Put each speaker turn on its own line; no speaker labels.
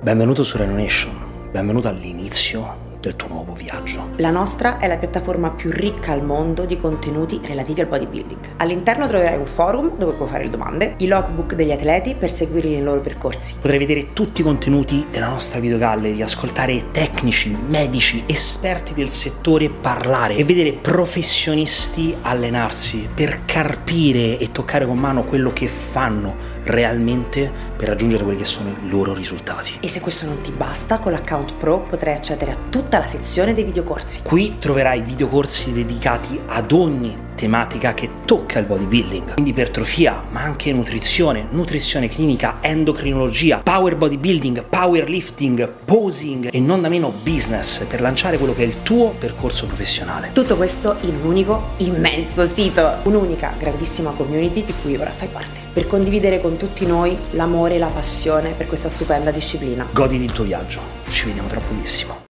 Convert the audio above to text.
Benvenuto su Reno Nation, benvenuto all'inizio del tuo nuovo viaggio.
La nostra è la piattaforma più ricca al mondo di contenuti relativi al bodybuilding. All'interno troverai un forum dove puoi fare domande, i logbook degli atleti per seguirli nei loro percorsi.
Potrai vedere tutti i contenuti della nostra video gallery, ascoltare tecnici, medici, esperti del settore parlare e vedere professionisti allenarsi per carpire e toccare con mano quello che fanno realmente per raggiungere quelli che sono i loro risultati.
E se questo non ti basta, con l'account Pro potrai accedere a tutta la sezione dei videocorsi.
Qui troverai videocorsi dedicati ad ogni tematica che tocca il bodybuilding, quindi ipertrofia, ma anche nutrizione, nutrizione clinica, endocrinologia, power bodybuilding, powerlifting, posing e non da meno business per lanciare quello che è il tuo percorso professionale.
Tutto questo in un unico immenso sito, un'unica grandissima community di cui ora fai parte, per condividere con tutti noi l'amore e la passione per questa stupenda disciplina.
Goditi il tuo viaggio, ci vediamo tra pochissimo.